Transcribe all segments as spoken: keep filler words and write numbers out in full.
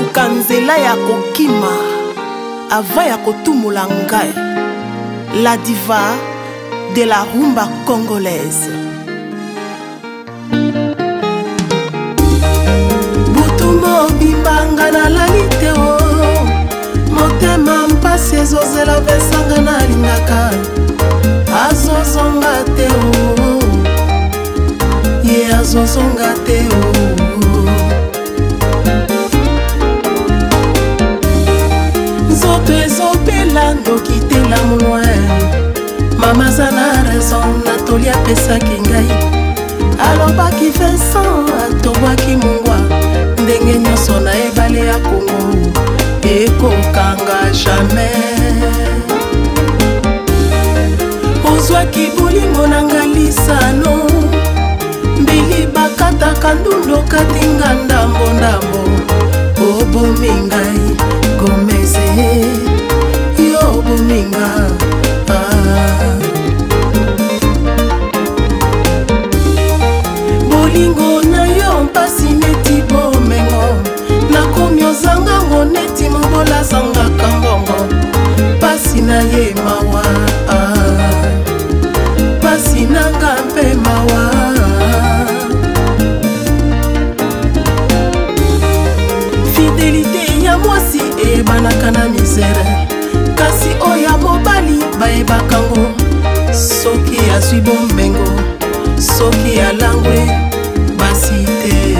koluka nzela ya kokima avant ya kotumula ngai. La diva de la rumba congolaise. Butumbo bimbanga na lalite o motema mpasi ezozela vesanga na lingaka azozonga te o ye azozonga te o nzoto ezopela ndoki te la moloi mama zana raison natoli apesaki ngai alobaki Vincent atobwaki mongwa ndenge nyonso na ebale ya Kongo ekokanga jamais ozwaki bolingo na ngalisano mbili bakataka ndundo katinga ndambo ndambo obomi ngai Gomeze yo bominga ah. Bolingo na yo mpasi neti bomengo nakomi ozangango neti mobola zangaka mbongo pasi na ye mawa ah. Pasi nanga mpe mawa fidelité ya mwasi eyebanaka na misere kasi oya mobali bayebakango soki azwi bombengo soki alangwe basi te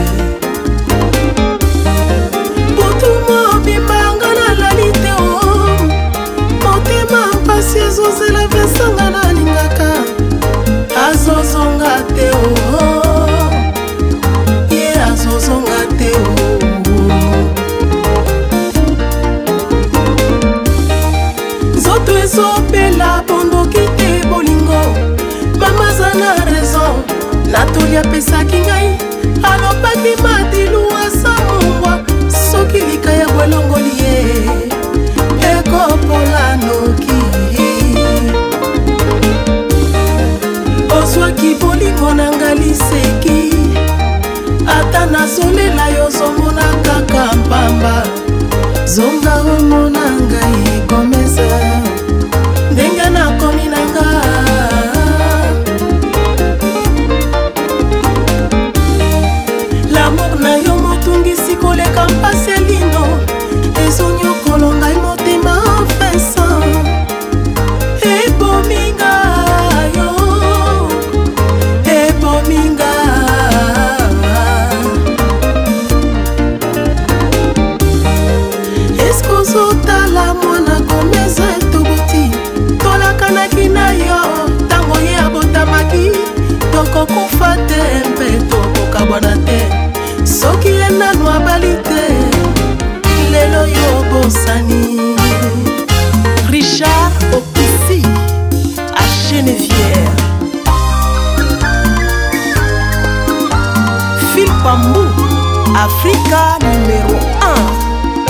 butumo bimbanga na lalite o motema mpasi ezozela vesanga na lingaka azozonga te o ye azozonga te o nzoto ezopela bondoki te bolingo mama zana raison natoli apesaki ngai alobaki madilu asa mongwa soki lika ya bwelongoli ye ekopola noki ozwaki bolingo na ngaliseki ata nazolela yo zomona kaka mpamba zonga omona ngai Gomeze ndenge nakomi na nga l'amour na yo motungisi koleka mpasi elino ezonyokolo ngai motema Vincent ebominga yo ebominga eskozotala mwana Gomeze tobuti tolakanaki na yo ntango ye abotamaki tokokufa te mpe tokokabwana te soki ye nanu abali te lelo yo bosani. Richard Okisi à Genevière Phil Pambou Africa numéro un.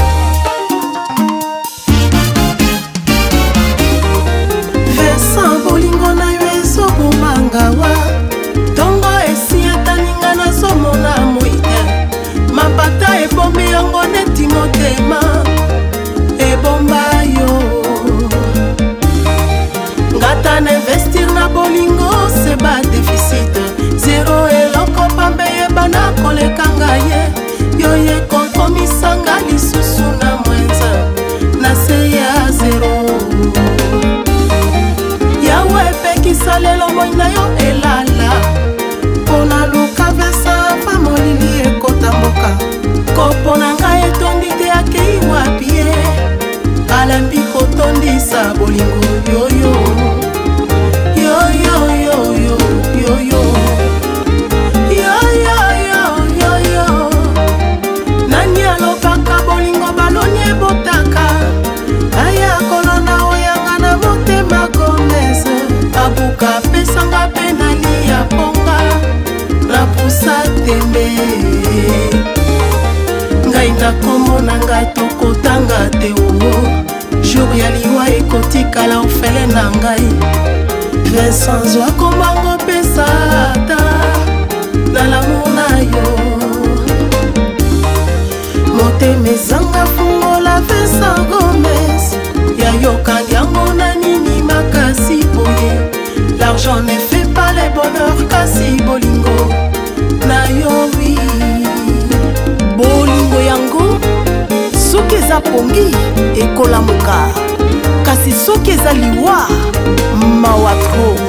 Vincent bolingo na yo ezobomangawa tongo esi etaninga nazomona moite mapata ebombi yango neti motema ebomba yo ngata na investir na bolingo se ba deficit zero eloko pambe yebana kolekanga ye yo ye konkomisanga lisusu na mwenza na se ya zero yawe pekisa lelo moi na yo elala pona luka vesa famolili ekota mboka kopona ngai etondi te akei wapie alambi kotondisa bolingo yoyo yoyoyoyo yoyo yoyoyoyo nani alobaka bolingo baloni ebotaka aya kolona oyanga na motema Gomeze abuka pesanga pe nalia ponga na pusa tembe ngai nakomona ngai tokotanga te o jour ya liwa ekotikala ofele na ngai Vincent zwa komango pesata na l'amour na yo motema ezanga pongi ekolamuka kasi soki eza liwa mawa tro